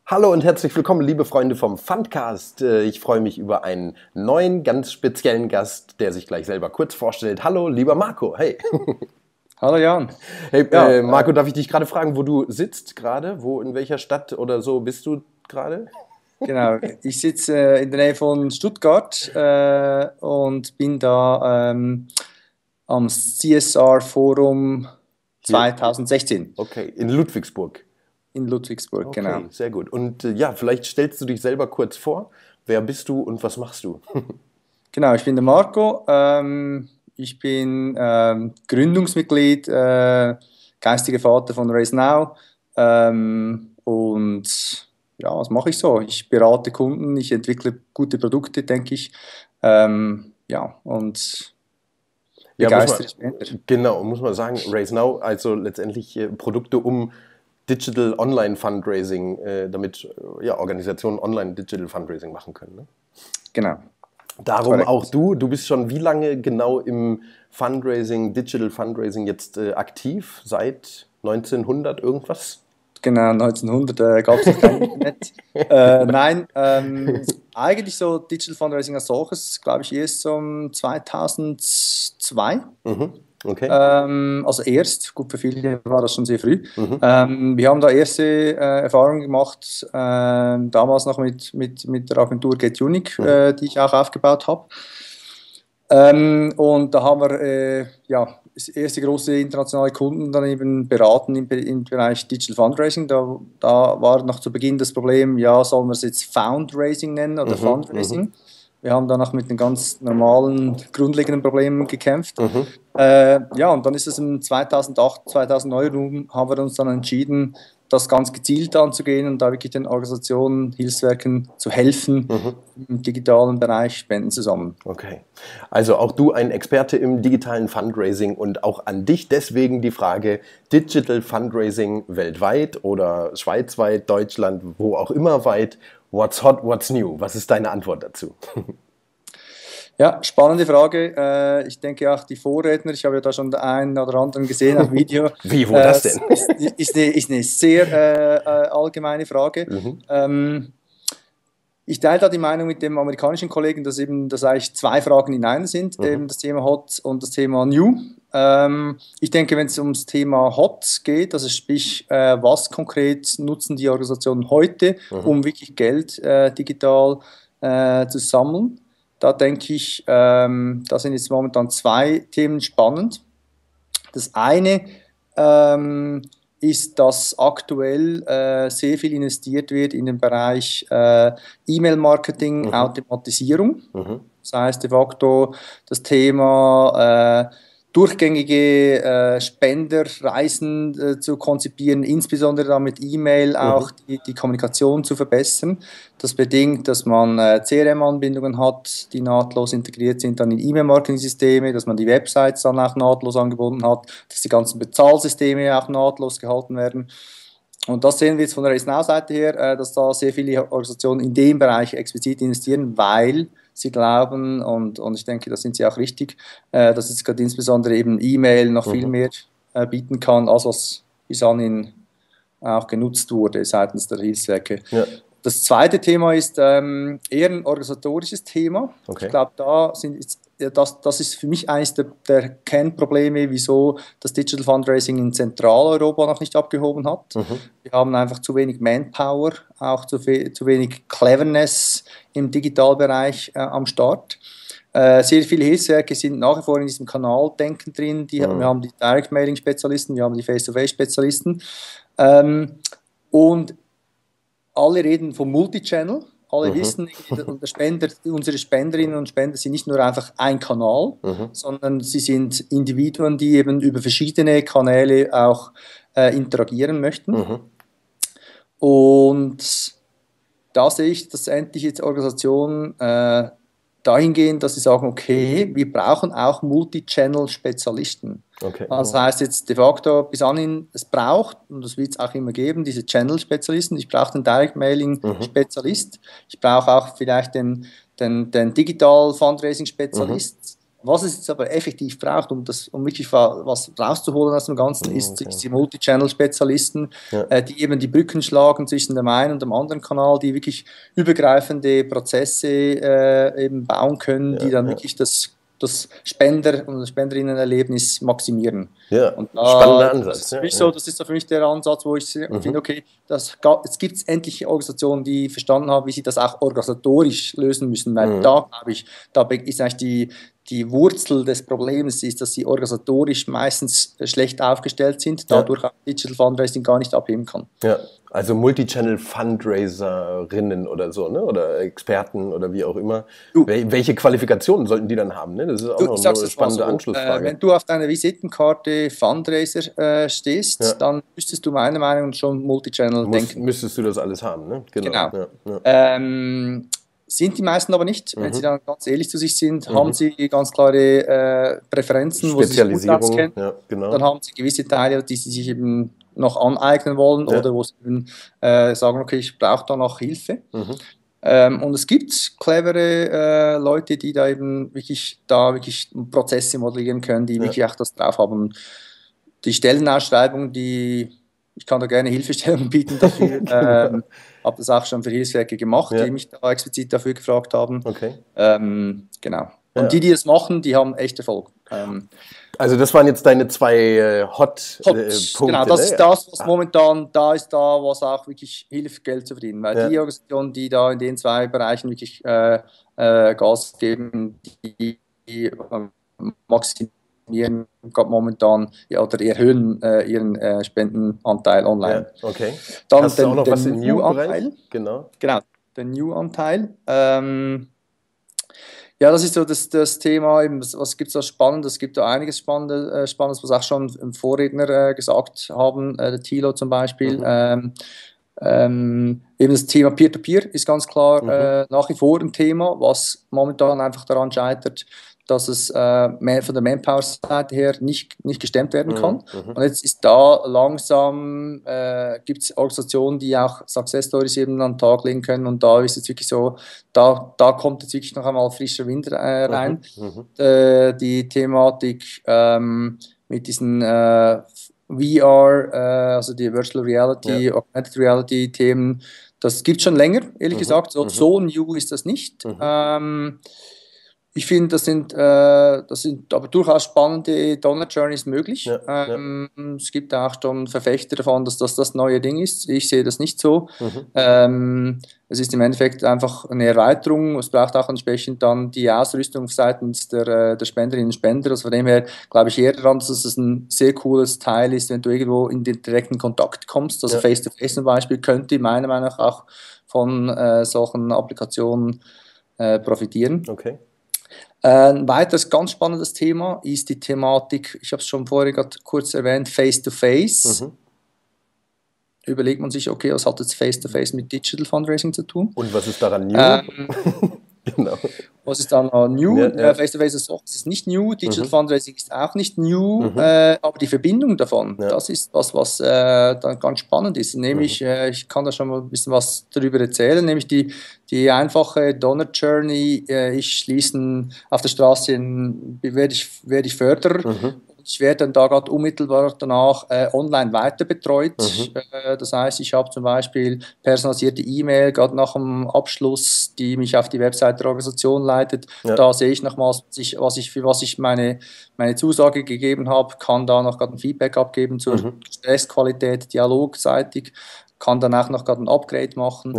Hallo und herzlich willkommen, liebe Freunde vom Fundcast. Ich freue mich über einen neuen, ganz speziellen Gast, der sich gleich selber kurz vorstellt. Hallo, lieber Marco. Hey. Hallo Jan. Hey, Ja, Marco, darf ich dich gerade fragen, wo du sitzt gerade? In welcher Stadt oder so bist du gerade? genau. Ich sitze in der Nähe von Stuttgart und bin da am CSR Forum Hier, 2016 okay, in Ludwigsburg. in Ludwigsburg, genau. Okay, sehr gut. Und ja, vielleicht stellst du dich selber kurz vor. Wer bist du und was machst du? Genau, ich bin der Marco. Ich bin Gründungsmitglied, geistiger Vater von Raise Now. Und ja, was mache ich so? Ich berate Kunden, ich entwickle gute Produkte, denke ich. Ja, und Ja, begeistere Spender. genau, muss man sagen, Raise Now, also letztendlich Produkte um Digital Online Fundraising, damit ja, Organisationen online Digital Fundraising machen können. Ne? Genau, Darum auch korrekt. du bist schon wie lange genau im Fundraising, Digital Fundraising jetzt aktiv? Seit 1900 irgendwas? Genau, 1900 gab es noch kein Internet. Nein, eigentlich so Digital Fundraising als solches, glaube ich, erst um 2002. Mhm. Okay. Also erst, gut, für viele war das schon sehr früh. Mhm. Wir haben da erste Erfahrungen gemacht, damals noch mit der Agentur Get Unique, Mhm. die ich auch aufgebaut habe. Und da haben wir ja, das erste große internationale Kunden dann eben beraten im Bereich Digital Fundraising. Da war noch zu Beginn das Problem, ja, sollen wir es jetzt Foundraising nennen oder Mhm. Mhm. Fundraising? Wir haben danach mit den ganz normalen, grundlegenden Problemen gekämpft. Mhm. Ja, und dann ist es im 2008, 2009 rum, haben wir uns dann entschieden, das ganz gezielt anzugehen und da wirklich den Organisationen, Hilfswerken zu helfen, Mhm. im digitalen Bereich Spenden zu sammeln. Okay. Also auch du ein Experte im digitalen Fundraising und auch an dich deswegen die Frage, Digital Fundraising weltweit oder schweizweit, Deutschland, wo auch immer weit, what's hot, what's new? Was ist deine Antwort dazu? Ja, spannende Frage. Ich denke auch die Vorredner, ich habe ja da schon den einen oder anderen gesehen auf Video, Wie, wo das denn? ist eine sehr allgemeine Frage. Mhm. Ich teile da die Meinung mit dem amerikanischen Kollegen, dass eigentlich zwei Fragen in einer sind, Mhm. eben das Thema Hot und das Thema New. Ich denke, wenn es ums Thema Hot geht, also sprich, was konkret nutzen die Organisationen heute, Mhm. um wirklich Geld digital zu sammeln, da denke ich, da sind jetzt momentan zwei Themen spannend. Das eine ist, dass aktuell sehr viel investiert wird in den Bereich E-Mail-Marketing, Mhm. Automatisierung. Mhm. Das heißt de facto das Thema durchgängige Spenderreisen zu konzipieren, insbesondere dann mit E-Mail Mhm. auch die Kommunikation zu verbessern. Das bedingt, dass man CRM-Anbindungen hat, die nahtlos integriert sind dann in E-Mail-Marketing-Systeme, dass man die Websites dann auch nahtlos angebunden hat, dass die ganzen Bezahlsysteme auch nahtlos gehalten werden. Und das sehen wir jetzt von der RaceNow-Seite her, dass da sehr viele Organisationen in dem Bereich explizit investieren, weil sie glauben, und ich denke, da sind sie auch richtig, dass jetzt gerade insbesondere eben E-Mail noch viel Mhm. mehr bieten kann, als was bis anhin auch genutzt wurde seitens der Hilfswerke. Ja, Das zweite Thema ist eher ein organisatorisches Thema. Ich okay. glaube, das ist für mich eines der Kernprobleme, wieso das Digital Fundraising in Zentraleuropa noch nicht abgehoben hat. Mhm. Wir haben einfach zu wenig Manpower, auch zu wenig Cleverness im Digitalbereich am Start. Sehr viele Hilfswerke sind nach wie vor in diesem Kanaldenken drin. Wir Mhm. haben die Direct-Mailing-Spezialisten, wir haben die Face-to-Face-Spezialisten. Und alle reden vom Multichannel. Alle Mhm. wissen, unsere Spenderinnen und Spender sind nicht nur einfach ein Kanal, Mhm. sondern sie sind Individuen, die eben über verschiedene Kanäle auch interagieren möchten. Mhm. Und da sehe ich, dass endlich jetzt Organisationen dahingehend, dass sie sagen, okay, wir brauchen auch Multi-Channel-Spezialisten. Okay. Das heißt jetzt de facto bis anhin, es braucht, und das wird es auch immer geben, diese Channel-Spezialisten. Ich brauche den Mhm. Direct-Mailing-Spezialist. Ich brauche auch vielleicht den Mhm. Digital-Fundraising-Spezialist. Was es jetzt aber effektiv braucht, um wirklich was rauszuholen aus dem Ganzen, ist die Multi-Channel-Spezialisten, die eben die Brücken schlagen zwischen dem einen und dem anderen Kanal, die wirklich übergreifende Prozesse eben bauen können, die dann wirklich das Spender- und das Spenderinnenerlebnis maximieren. Ja, und spannender Ansatz. Das ist so für mich der Ansatz, wo ich finde, okay, jetzt gibt es endlich Organisationen, die verstanden haben, wie sie das auch organisatorisch lösen müssen, weil da, glaube ich, ist eigentlich die Wurzel des Problems ist, dass sie organisatorisch meistens schlecht aufgestellt sind, dadurch auch Digital Fundraising gar nicht abheben kann. Ja, also Multichannel-Fundraiserinnen oder so, ne? Oder Experten oder wie auch immer. Welche Qualifikationen sollten die dann haben? Ne? Das ist auch noch eine spannende Anschlussfrage. Wenn du auf deiner Visitenkarte Fundraiser stehst, dann müsstest du meiner Meinung nach schon Multichannel denken. Müsstest du das alles haben, ne? Genau. Sind die meisten aber nicht. Wenn sie dann ganz ehrlich zu sich sind, haben sie ganz klare Präferenzen, wo sie sich gut auskennen. Dann haben sie gewisse Teile, die sie sich eben noch aneignen wollen oder wo sie eben sagen, okay, ich brauche da noch Hilfe. Und es gibt clevere Leute, die da eben wirklich Prozesse modellieren können, die wirklich auch das drauf haben. Die Stellenausschreibung, ich kann da gerne Hilfestellungen bieten dafür. Habe das auch schon für Hilfswerke gemacht, die mich da explizit dafür gefragt haben. Genau. Und die das machen, die haben echt Erfolg. Also das waren jetzt deine zwei Hot-Punkte. Genau, das ist das, was momentan da ist, was auch wirklich hilft, Geld zu verdienen. Weil die Organisationen, die da in den zwei Bereichen wirklich Gas geben, die maximieren momentan oder erhöhen ihren Spendenanteil online. Dann hast du auch noch was im New-Anteil. Genau, der New-Anteil. Ja, das ist so das Thema, was gibt es da Spannendes? Es gibt da einiges Spannendes, was auch schon im Vorredner gesagt haben, der Thilo zum Beispiel. Eben das Thema Peer-to-Peer ist ganz klar nach wie vor ein Thema, was momentan einfach daran scheitert, dass es von der Manpower-Seite her nicht gestemmt werden kann. Und jetzt ist da langsam, gibt es Organisationen, die auch Success-Stories eben an den Tag legen können. Und da ist jetzt wirklich so, da kommt jetzt wirklich noch einmal frischer Wind rein. Die Thematik mit diesen VR, also die Virtual Reality, Augmented Reality Themen, das gibt es schon länger, ehrlich gesagt. So new ist das nicht. Ich finde, das sind aber durchaus spannende Donor Journeys möglich. Es gibt auch schon Verfechter davon, dass das neue Ding ist. Ich sehe das nicht so. Es ist im Endeffekt einfach eine Erweiterung. Es braucht auch entsprechend dann die Ausrüstung seitens der Spenderinnen und Spender. Also von dem her glaube ich eher daran, dass es ein sehr cooles Teil ist, wenn du irgendwo in den direkten Kontakt kommst. Also Face-to-Face zum Beispiel könnte meiner Meinung nach auch von solchen Applikationen profitieren. Ein weiteres ganz spannendes Thema ist die Thematik, ich habe es schon vorher gerade kurz erwähnt, Face-to-Face. Überlegt man sich, okay, was hat jetzt Face-to-Face mit Digital Fundraising zu tun? Und was ist daran new? Genau. Was ist dann new? Face-to-Face ist nicht new, Digital Fundraising ist auch nicht new, aber die Verbindung davon, das ist was dann ganz spannend ist. Nämlich, ich kann da schon mal ein bisschen was darüber erzählen, nämlich die einfache Donor Journey, ich schließe auf der Straße, werde ich Förderer. Ich werde dann da gerade unmittelbar danach online weiter betreut. Das heißt, ich habe zum Beispiel personalisierte E-Mail, gerade nach dem Abschluss, die mich auf die Website der Organisation leitet. Da sehe ich nochmals, für was ich meine Zusage gegeben habe, kann da noch gerade ein Feedback abgeben zur Stressqualität, dialogseitig, kann danach noch gerade ein Upgrade machen.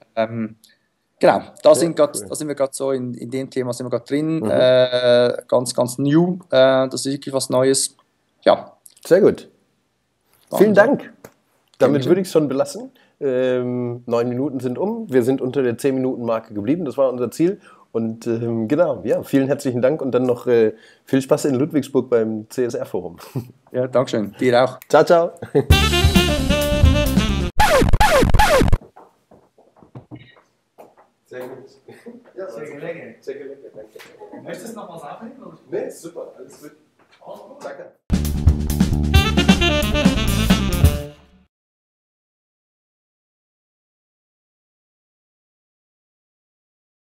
Genau, da sind wir gerade so in dem Thema sind wir gerade drin, ganz, ganz new, das ist wirklich was Neues. Ja. Sehr gut. Vielen Dank. Damit würde ich es schon belassen. 9 Minuten sind um, wir sind unter der 10-Minuten-Marke geblieben, das war unser Ziel. Und genau, ja, vielen herzlichen Dank und dann noch viel Spaß in Ludwigsburg beim CSR-Forum. Ja, Dankeschön. Dir auch. Ciao, ciao. Sehr gut. Ja, sehr gelegen. Sehr gelegen, danke. Möchtest du noch was aufnehmen? Nee, super, alles gut. Danke.